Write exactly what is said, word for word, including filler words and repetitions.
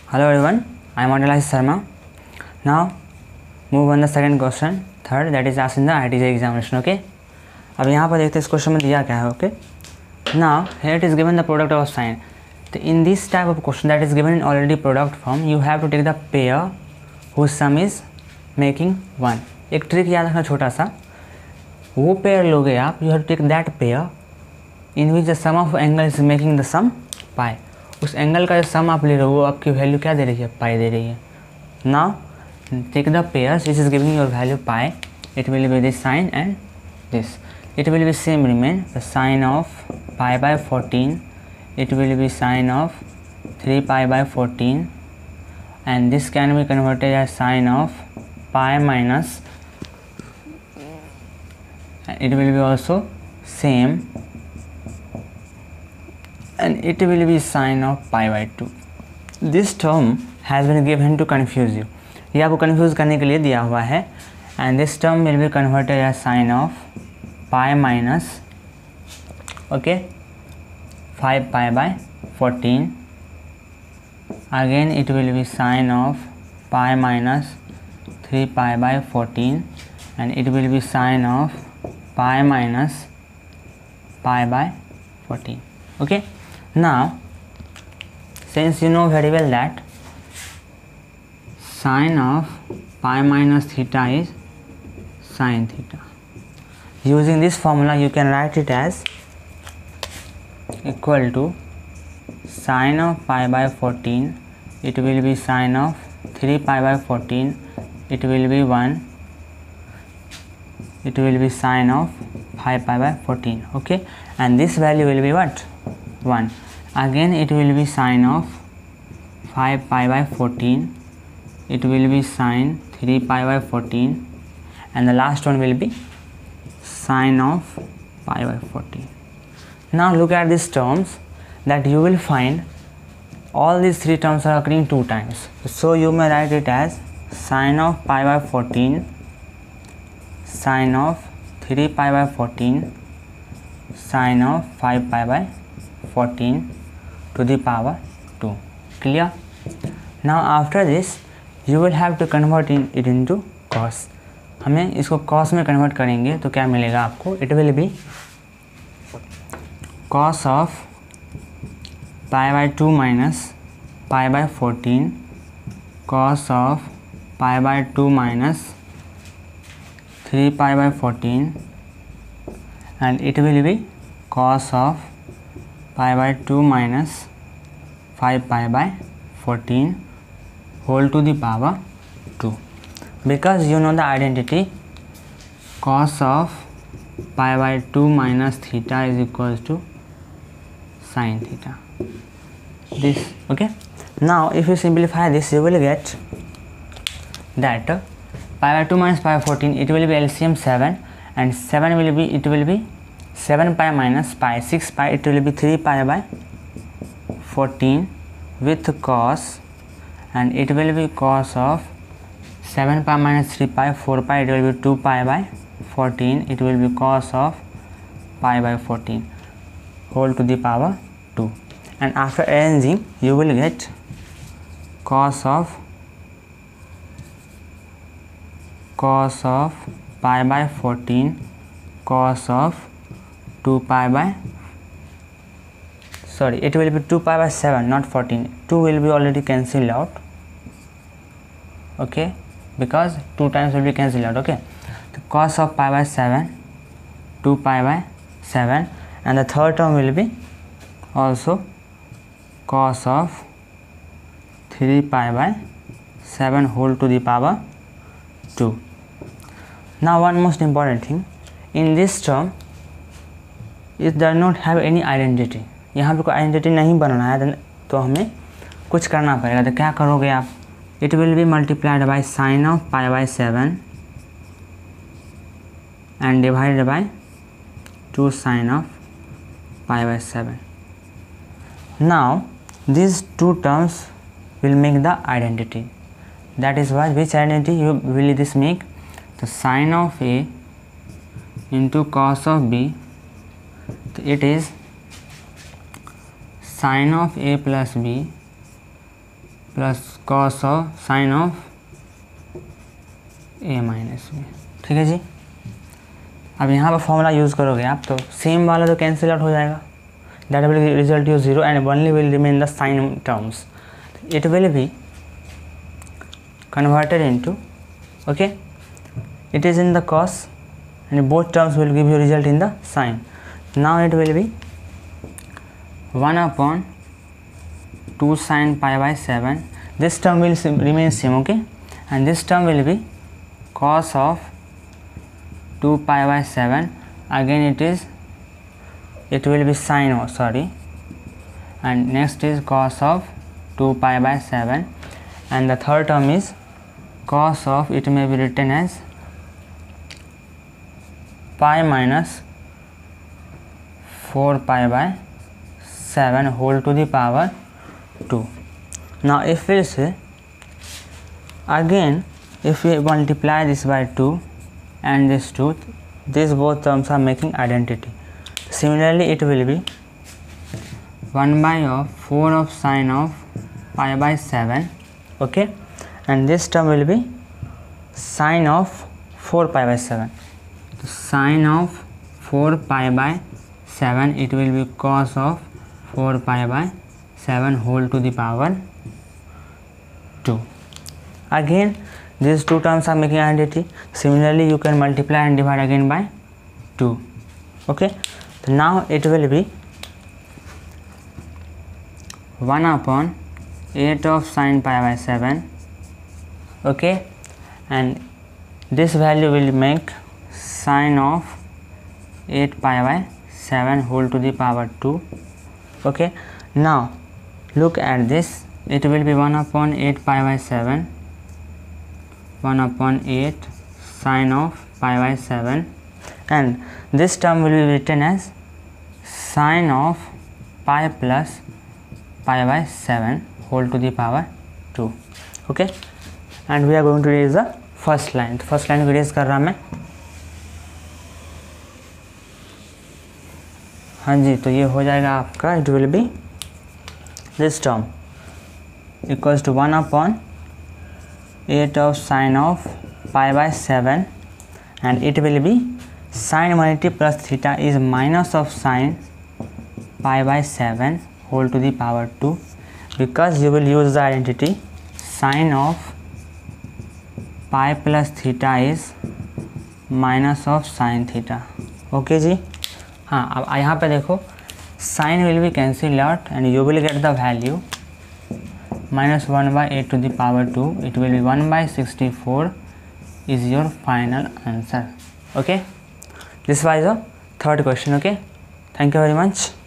Hello everyone, I am Adilaj Sharma. Now move on the second question, third, that is asked in the I I T J examination. Okay. अब यहाँ पर देखते हैं इस question में दिया क्या है. Okay. Now here it is given the product of sine. So in this type of question that is given in already product form, you have to take the pair whose sum is making one. एक trick याद रखना छोटा सा, वो pair लोगे आप, you have to take that pair in which the sum of angle is making the sum pi. उस angle का जो सम आप ले रहे हो वो आपकी वैल्यू क्या दे रही है, पाई दे रही है. Now take the pairs which is giving your value pi. It will be this sine and this. It will be same remain the sine of pi by fourteen. It will be sine of three pi by fourteen and this can be converted as sine of pi minus. It will be also same and it will be sine of pi by two. This term has been given to confuse you. ये आपको confuse करने के लिए दिया हुआ है. And this term will be converted as sine of pi minus, okay, five pi by fourteen. Again it will be sine of pi minus three pi by fourteen and it will be sine of pi minus pi by fourteen. Okay. Now since you know very well that sine of pi minus theta is sine theta, using this formula you can write it as equal to sine of pi by fourteen. It will be sine of three pi by fourteen. It will be one. It will be sine of five pi by fourteen. Okay, and this value will be what, one. Again it will be sine of five pi by fourteen. It will be sine three pi by fourteen and the last one will be sine of pi by fourteen. Now look at these terms that you will find all these three terms are occurring two times. So you may write it as sine of pi by fourteen, sine of three pi by fourteen, sine of five pi by fourteen to the power two. Clear? Now after this you will have to convert in it into cos. हमें इसको cos में convert करेंगे तो क्या मिलेगा आपको, it will be cos of pi by two minus pi by fourteen, cos of pi by two minus three pi by fourteen and it will be cos of pi by two minus five pi by fourteen whole to the power two. Because you know the identity cos of pi by two minus theta is equals to sin theta. This, okay. Now if you simplify this you will get that uh, pi by two minus pi by fourteen, it will be L C M seven and seven will be, it will be seven pi minus pi, six pi, it will be three pi by fourteen with cos and it will be cos of seven pi minus three pi, four pi, it will be two pi by fourteen, it will be cos of pi by fourteen whole to the power two. And after arranging you will get cos of cos of pi by fourteen, cos of two pi by, sorry, it will be two pi by seven, not fourteen. two will be already cancelled out, okay, because two times will be cancelled out. Okay, the cos of pi by seven, two pi by seven, and the third term will be also cos of three pi by seven whole to the power two. Now one most important thing, in this term it does not have any identity. यहाँ पे कोई identity नहीं बनाना है तो हमें कुछ करना पड़ेगा. तो क्या करोगे आप, it will be multiplied by sine of pi by seven and divided by two sine of pi by seven. Now these two terms will make the identity. That is why which identity you will this make, the sine of A into cos of B. It is sine of A plus B plus cos of sine of A minus B. ठीक है जी। अब यहाँ पर formula use करोगे आप तो same वाला तो कैंसिल आउट हो जाएगा, that will result you zero and only will remain the sine terms, it will be converted into, okay, it is in the cos and both terms will give you result in the sine. Now it will be one upon two sine pi by seven, this term will remain same, okay, and this term will be cos of two pi by seven, again it is it will be sine, oh sorry, and next is cos of two pi by seven, and the third term is cos of, it may be written as pi minus four pi by seven whole to the power two. Now if we say again, if we multiply this by two and this two, these both terms are making identity. Similarly it will be one by of four of sine of pi by seven, okay, and this term will be sine of four pi by seven. So sine of four pi by seven, it will be cos of four pi by seven whole to the power two. Again these two terms are making identity. Similarly you can multiply and divide again by two, okay. So now it will be one upon eight of sine pi by seven, okay, and this value will make sine of eight pi by seven whole to the power two, okay. Now look at this, it will be one upon eight pi by seven, one upon eight sine of pi by seven, and this term will be written as sine of pi plus pi by seven whole to the power two, okay. And we are going to raise the first line. तो first line को raise कर रहा मैं, हाँ जी, तो ये हो जाएगा आपका, it will be this term equals to one upon eight of sine of pi by seven, and it will be sine one plus theta is minus of sine pi by seven whole to the power two, because you will use the identity sine of pi plus theta is minus of sin theta, okay जी। हाँ, अब यहाँ पे देखो sin will be cancelled out and you will get the value minus one by eight to the power two, it will be one by sixty-four is your final answer, okay. This was the third question, okay. Thank you very much.